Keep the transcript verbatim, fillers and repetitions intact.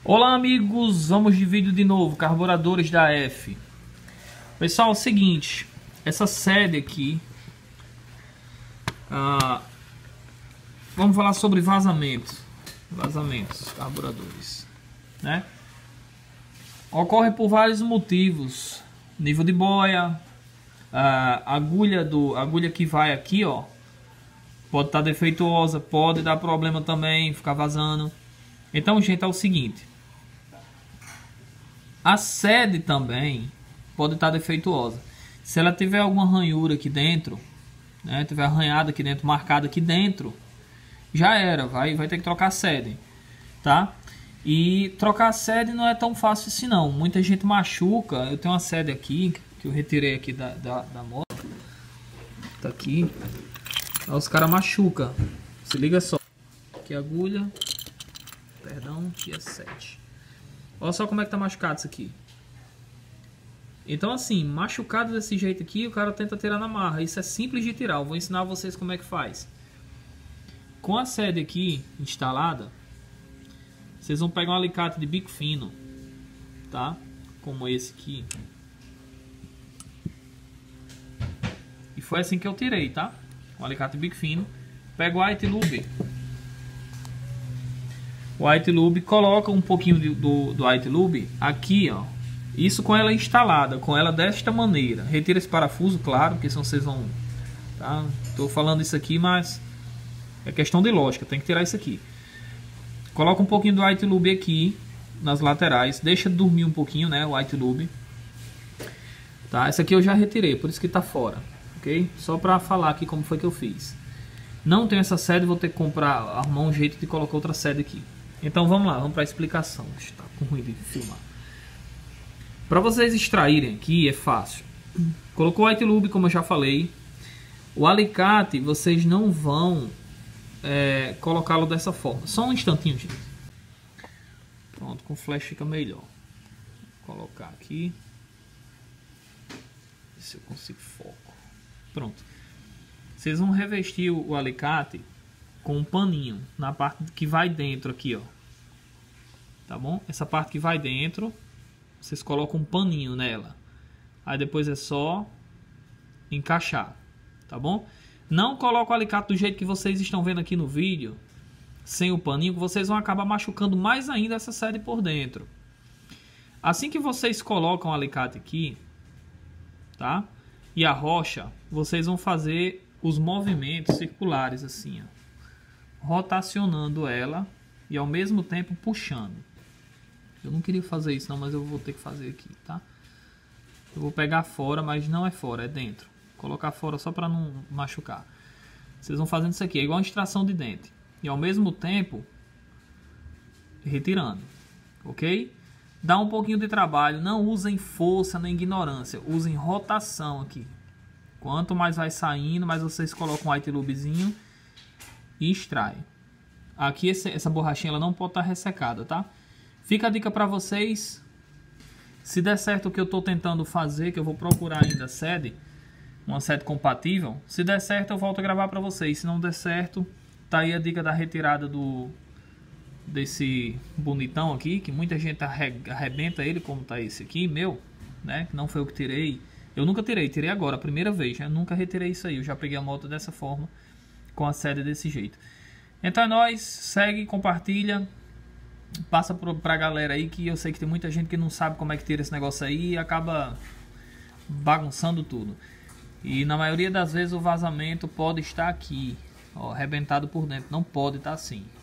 Olá amigos, vamos de vídeo de novo, carburadores da F. Pessoal, é o seguinte, essa série aqui, ah, vamos falar sobre vazamentos, vazamentos, carburadores, né? Ocorre por vários motivos, nível de boia, a agulha, do, a agulha que vai aqui, ó, pode estar defeituosa, pode dar problema também, ficar vazando. Então, gente, é o seguinte, a sede também pode estar defeituosa. Se ela tiver alguma ranhura aqui dentro, né, tiver arranhada aqui dentro, marcada aqui dentro, já era, vai, vai ter que trocar a sede, tá? E trocar a sede não é tão fácil assim não. Muita gente machuca. Eu tenho uma sede aqui, que eu retirei aqui da, da, da moto. Tá aqui. Aí os caras machucam. Se liga só. Aqui a agulha. Perdão, aqui é sete. Olha só como é que tá machucado isso aqui. Então assim, machucado desse jeito aqui, o cara tenta tirar na marra. Isso é simples de tirar. Eu vou ensinar vocês como é que faz. Com a sede aqui instalada, vocês vão pegar um alicate de bico fino, tá? Como esse aqui. E foi assim que eu tirei, tá? Um alicate de bico fino. Pega o White Lube. O White Lube, coloca um pouquinho de, do, do White Lube aqui, ó. Isso com ela instalada, com ela desta maneira. Retira esse parafuso, claro, porque senão vocês vão... Tá? Tô falando isso aqui, mas é questão de lógica, tem que tirar isso aqui. Coloca um pouquinho do White Lube aqui nas laterais, deixa dormir um pouquinho, né, o White Lube. Tá? Essa aqui eu já retirei, por isso que tá fora, ok? Só para falar aqui como foi que eu fiz. Não tenho essa sede, vou ter que comprar, arrumar um jeito de colocar outra sede aqui. Então vamos lá, vamos para a explicação. Está com ruim de filmar. Para vocês extraírem aqui é fácil. Colocou o White Lube, como eu já falei. O alicate vocês não vão É, colocá-lo dessa forma. Só um instantinho, gente. Pronto, com flash fica melhor. Vou colocar aqui. Ver se eu consigo foco. Pronto. Vocês vão revestir o alicate com um paninho na parte que vai dentro aqui, ó. Tá bom? Essa parte que vai dentro, vocês colocam um paninho nela. Aí depois é só encaixar, tá bom? Não coloca o alicate do jeito que vocês estão vendo aqui no vídeo, sem o paninho, que vocês vão acabar machucando mais ainda essa sede por dentro. Assim que vocês colocam o alicate aqui, tá? E a rocha, vocês vão fazer os movimentos circulares assim, ó, rotacionando ela e ao mesmo tempo puxando. Eu não queria fazer isso não, mas eu vou ter que fazer aqui, tá? Eu vou pegar fora, mas não é fora, é dentro. Colocar fora só para não machucar. Vocês vão fazendo isso aqui, é igual a extração de dente. E ao mesmo tempo, retirando. Ok? Dá um pouquinho de trabalho. Não usem força nem ignorância. Usem rotação aqui. Quanto mais vai saindo, mais vocês colocam um White Lubezinho e extrai. Aqui esse, essa borrachinha ela não pode estar ressecada, tá? Fica a dica para vocês. Se der certo o que eu estou tentando fazer, que eu vou procurar ainda a sede, uma sede compatível, se der certo eu volto a gravar para vocês. Se não der certo, tá aí a dica da retirada do desse bonitão aqui, que muita gente arrebenta ele, como tá esse aqui, meu, né, que não foi eu que tirei. Eu nunca tirei, tirei agora, a primeira vez, eu nunca retirei isso aí, eu já peguei a moto dessa forma, com a sede desse jeito. Então é nóis, segue, compartilha, passa pra galera aí, que eu sei que tem muita gente que não sabe como é que tira esse negócio aí e acaba bagunçando tudo. E na maioria das vezes o vazamento pode estar aqui, ó, arrebentado por dentro. Não pode estar assim.